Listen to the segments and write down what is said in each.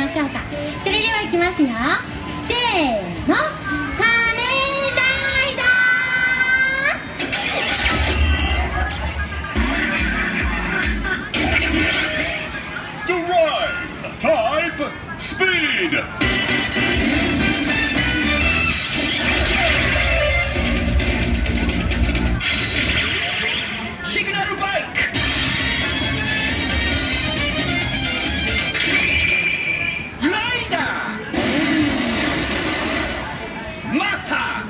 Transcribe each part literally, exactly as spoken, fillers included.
ましょうか。それではいきますよ、せーの、仮面ライダー。 Drive Type Speed! Signal Bike! Rider! Mappa!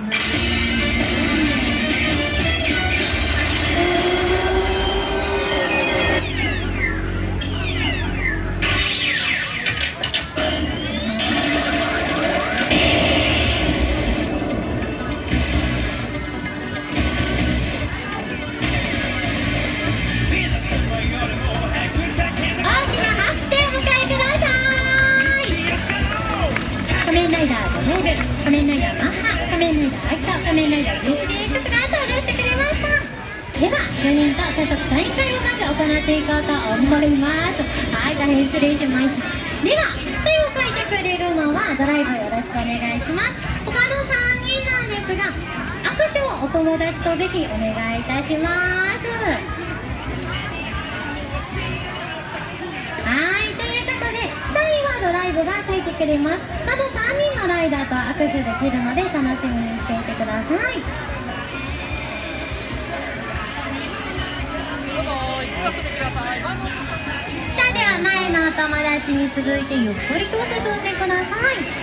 仮面ライダーマッハ、仮面ライダーアキト、仮面ライダー ビースリーエックス が登場してくれました。ではよにんと早速サイン会をまず行っていこうと思います。はい、大変失礼しました。ではサインを書いてくれるのはドライブよろしくお願いします。他のさんにんなんですが、握手をお友達とぜひお願いいたします。はい、ということでサインはドライブが書いてくれます。あとさんにんのライダーと握手できるので楽しみにしていてください。さあ、では前のお友達に続いてゆっくりと進んでください。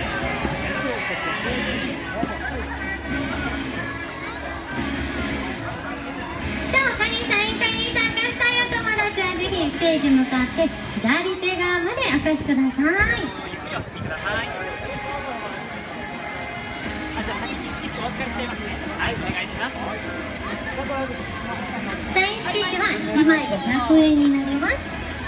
さあ、他にサイン会に参加したいお友達はぜひステージ向かって左手側までお越しください。サイン色紙はいちまいごひゃくえんになります。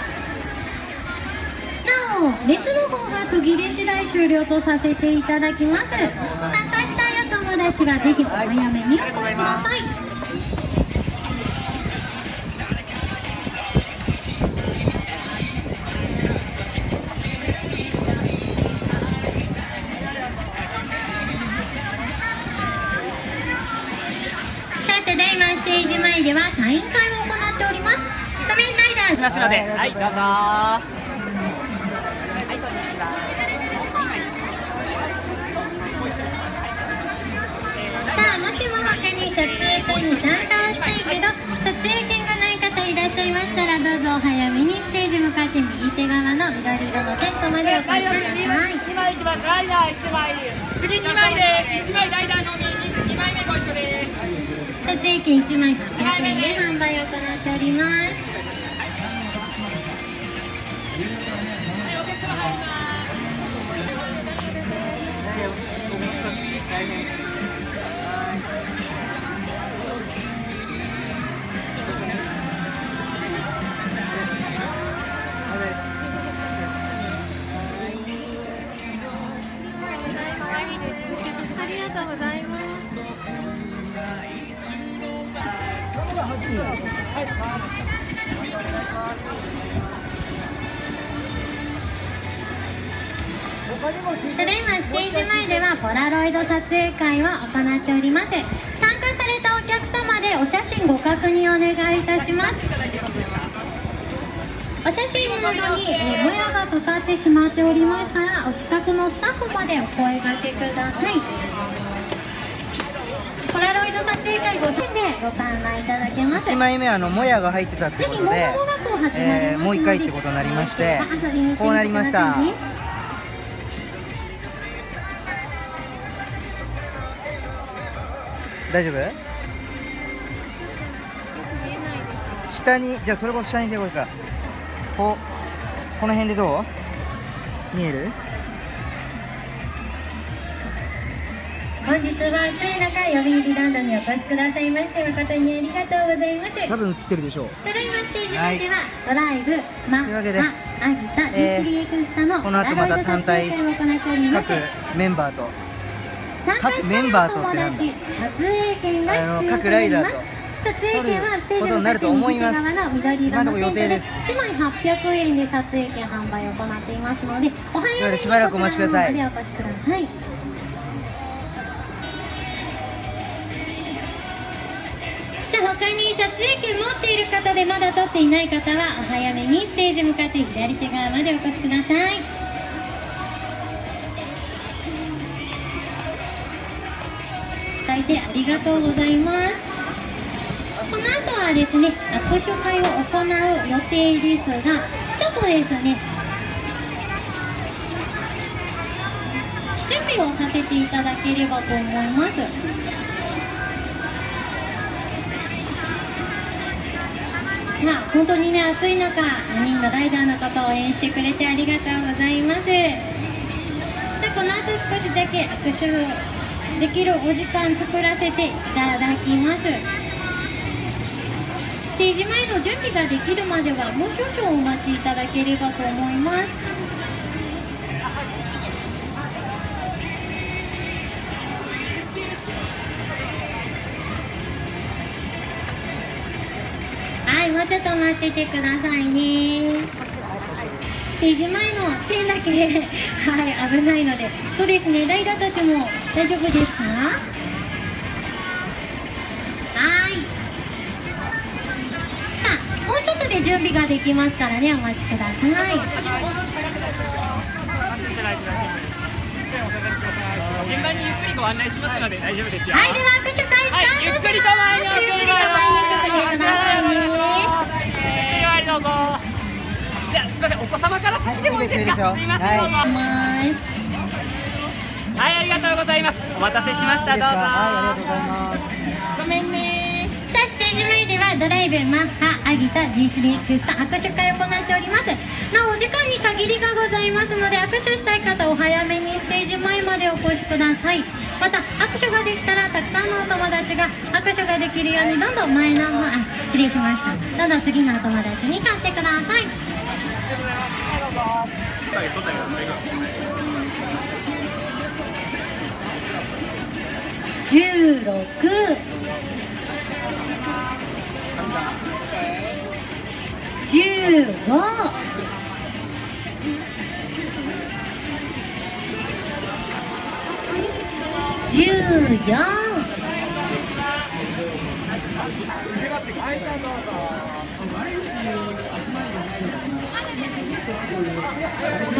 なお列の方が途切れ次第終了とさせていただきます。参加したいお友達はぜひお早めにお越しください。ただいまステージ前ではサイン会を行っております。仮面ライダーしますので、はい、どうぞ。はい、こんにちは。さあ、もしも他に撮影会に参加をしたいけど撮影券がない方いらっしゃいましたら、どうぞお早めにステージ向かって右手側の緑色のテントまでお越しください。 にまいいきます。ライダーいちまい、次にまいです。いちまいライダーのみ、にまいめご一緒です。 撮影券いちまいはっぴゃくえんで販売を行っております。ありがとうございます。ただいまステージ前ではポラロイド撮影会を行っております。参加されたお客様でお写真ご確認お願いいたします。お写真などに、えー、もやがかかってしまっておりましたら、お近くのスタッフまでお声掛けください。ポラロイド撮影会ごせんえんでご観覧いただけます。 いちまいめはあのもやが入ってたってことで、えー、もういっかいってことになりまして、こうなりました。大丈夫？下に、じゃあそれこそ下に手こいか。こう、この辺でどう？見える？ 本日は暑い中、よみうりランドにお越しくださいまして誠にありがとうございます。 多分映ってるでしょう。 ただいまステージ前では、ドライブ、マッハ、アギタ、ビスリーエクスタのこの後また単体各メンバーと参加したいお友達、撮影券が必要になります。 撮影券はステージの向かって右手側の緑色のテントでいちまいはっぴゃくえんで撮影券販売を行っていますので、お早めにしばらくお待ちください。 こちらの方までお越しください。さあ、他に撮影券持っている方でまだ撮っていない方はお早めにステージ向かって左手側までお越しください。いてありがとうございます。この後はですね、握手会を行う予定ですが、ちょっとですね、準備をさせていただければと思います。さあ、本当にね、暑い中、ににんのライダーの方を応援してくれてありがとうございます。で、この後少しだけ握手できるお時間作らせていただきます。ステージ前の準備ができるまではもう少々お待ちいただければと思います。はい、もうちょっと待っててくださいね。ステージ前のチェーンだけはい、危ないので、そうですね、ライダーたちも大丈夫ですか？はい。さあ、もうちょっとで準備ができますからね、お待ちください。 順番にゆっくりご案内しますので大丈夫ですよ。 はい、では握手会スタートします。はい、ゆっくりと前に進んでくださいね。ゆっくり前どうぞ。 じゃあ、すみません、お子様から先でもいいですか？すみません、どうぞ。はい、ありがとうございます。お待たせしました。どうぞ。 はい、ありがとうございます。 ごめんね。 さあ、ステージ前ではドライブ、マッハ、アギタ、ジースリーエックスと握手会を行っております。なお、お時間に限りがございますので、握手したい方お早めにステージ前までお越しください。また、握手ができたらたくさんのお友達が握手ができるようにどんどん前の方、あ、失礼しました。どんどん次のお友達に買ってください。じゅうろく、じゅうご、じゅうよん、ろく、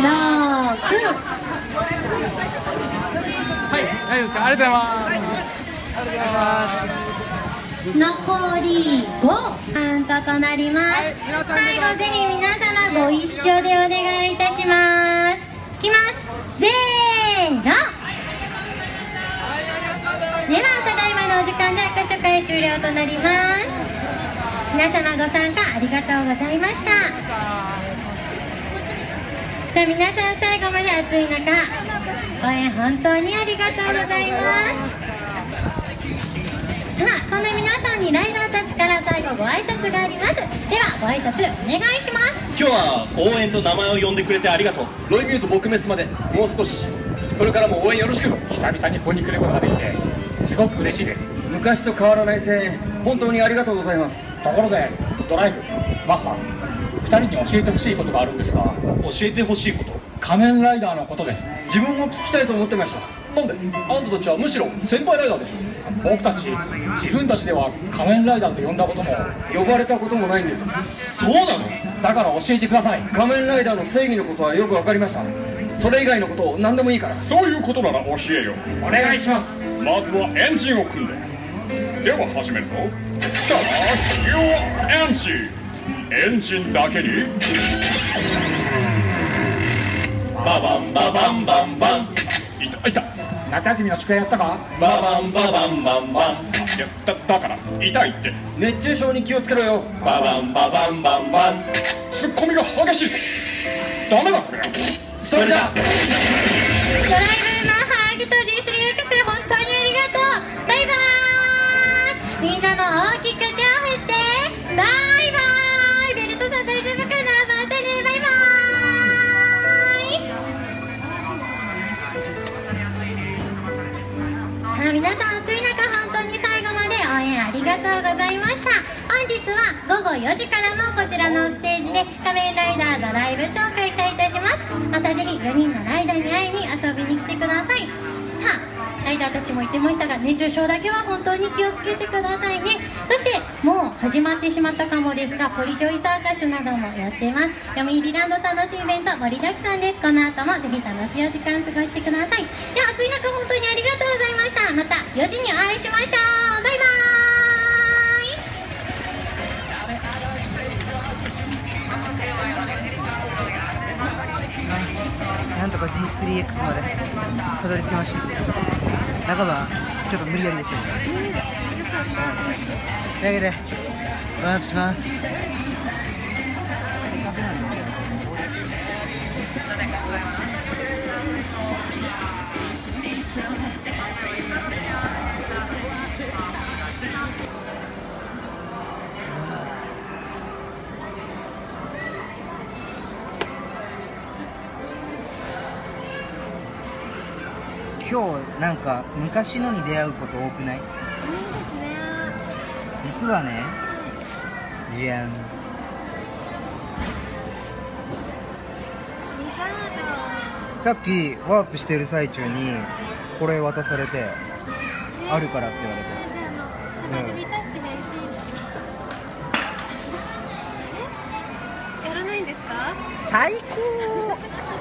はい、大丈夫ですか？ありがとうございます。ありがとうございます。 残りごカウントとなります。 はい、 最後ぜひ皆様ご一緒でお願いいたします。いきます。ゼロ。では、ただいまのお時間で握手会終了となります。皆様ご参加ありがとうございました。さあ、皆さん最後まで暑い中応援本当にありがとうございます。さあ、そんな皆さんにライダーたちから最後ご挨拶があります。ではご挨拶お願いします。 今日は応援と名前を呼んでくれてありがとう。 ロイミュート撲滅までもう少し、これからも応援よろしく。 久々にここに来ることができてすごく嬉しいです。 昔と変わらない声援、本当にありがとうございます。 ところでドライブ、マッハ、ふたりに教えてほしいことがあるんですが。 教えてほしいこと？ 仮面ライダーのことです。 自分も聞きたいと思ってました。なんで？あんたたちはむしろ先輩ライダーでしょ。 僕たち自分たちでは仮面ライダーと呼んだことも呼ばれたこともないんです。 そうなの？ だから教えてください。 仮面ライダーの正義のことはよく分かりました。それ以外のことを何でもいいから。 そういうことなら教えよう。 お願いします。 まずはエンジンを組んで。では始めるぞ。スタートヨーエンジン。エンジンだけにババンババンバンバン。 いたいた。 夏休みの宿題やったか？ ババンババンバンバン。 いや、だだから痛いって。 熱中症に気をつけろよ。 ババンババンバンバン。 ツッコミが激しい。ダメだこれ。 それじゃドライブ、マッハ、アギト、ジースリーエックス、本当にありがとう。バイバーイ。みんなも大きく手を振ってバイバーイ。ベルトさん大丈夫かな？またね、バイバーイ。さあ、皆さん暑い中本当に最後まで応援ありががとうございました。本日はごごよじからもこちらのステージで仮面ライダードライブショーを開催いたします。またぜひよにんのライダーに会いに遊びに来てください。さあライダーたちも言ってましたが、熱中症だけは本当に気をつけてくださいね。そしてもう始まってしまったかもですが、ポリジョイサーカスなどもやってます。読売ランド楽しいイベント盛りだくさんです。この後もぜひ楽しいお時間過ごしてください。では暑い中本当にありがとうございました。またよじにお会いしましょう。バイバーイ。 なんとか ジースリーエックス までたどり着きました。半ばちょっと無理やりでしたけど、というわけでワープします。今日なんか昔のに出会うこと多くない？実はね、じゃん、さっきワープしてる最中にこれ渡されて、あるからって言われて、 やらないんですか？ 最高。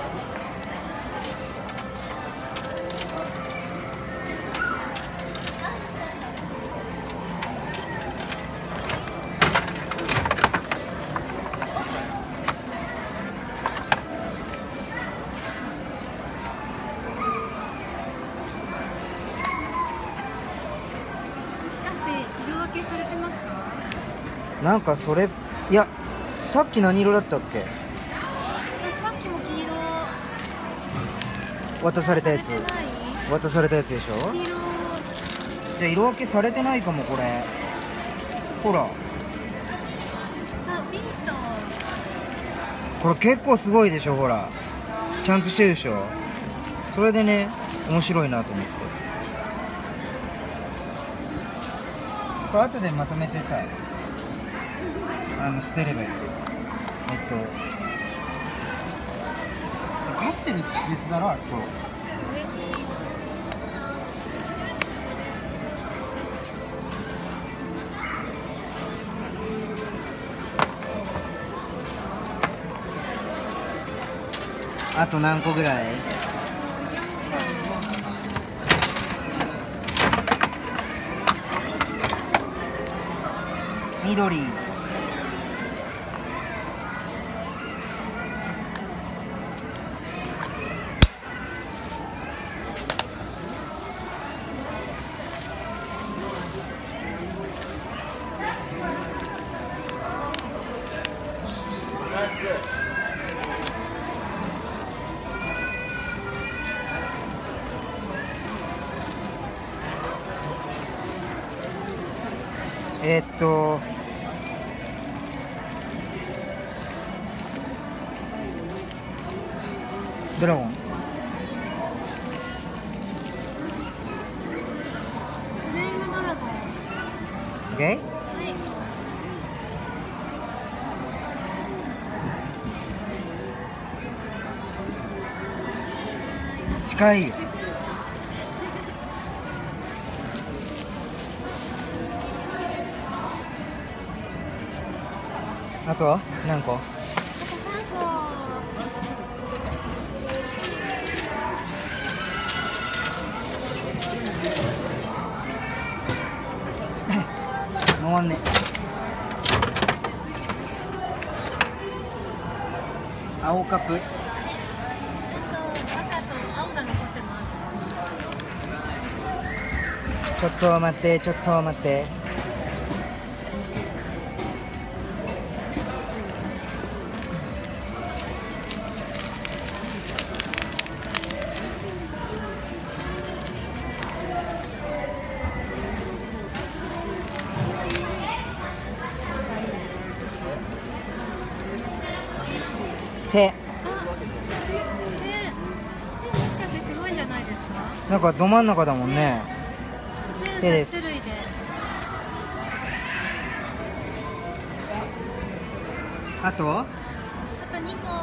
なんかそれ、いや、さっき何色だったっけ？ さっきも黄色渡されたやつ、渡されたやつでしょ？ 黄色。 じゃあ色分けされてないかも、これ。ほら、 あ、ビースト。 これ結構すごいでしょ、ほら。ちゃんとしてるでしょ。それでね、面白いなと思って。これ後でまとめてさ、あの捨てればいい。えっとカプセル別だろ、あそこ。あと何個ぐらい？緑。えー、っとドラゴン、 フレームドラゴン。 オッケー。近いよ。あとは何個？ あとさんこ。 回んね。青カップ。 赤と青が残ってます。 ちょっと待って、ちょっと待って。手。 手、手もしかしてすごいんじゃないですか？ なんかど真ん中だもんね。手です。 種類で。 あとあとにこ。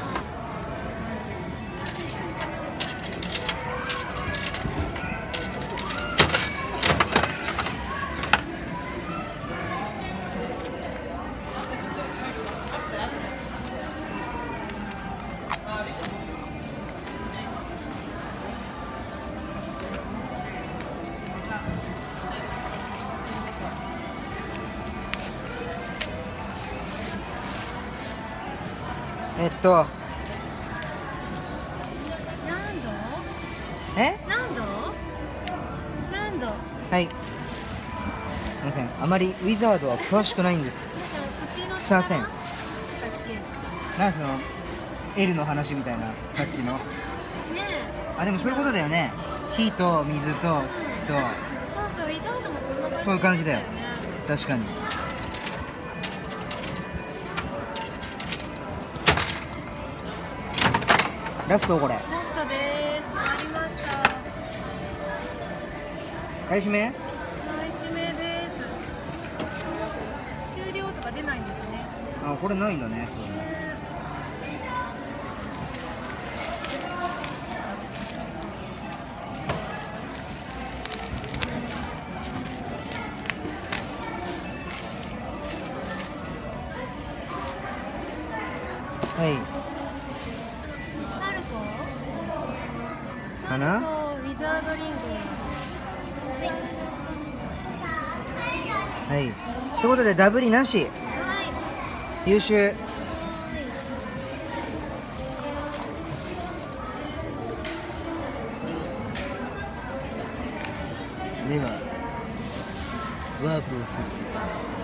えっと何度？ え何度？何度？ はいすいません、あまりウィザードは詳しくないんです。 なんか口のすいません。 力だっなんかその L の話みたいなさっきのけ？ねえ。 あ、でもそういうことだよね。火と水と土とそうそう、ウィザードもそんな感じ。 そういう感じだよね。 確かに。ラストこれラストです。ありました。 買い占め買い占めです。終了とか出ないんですね。 あ、これないんだね。そうね。はいマルコ？ かな。 マルコウィザードリング。 はいということでダブりなし、 はい。 優秀。ではワープをする。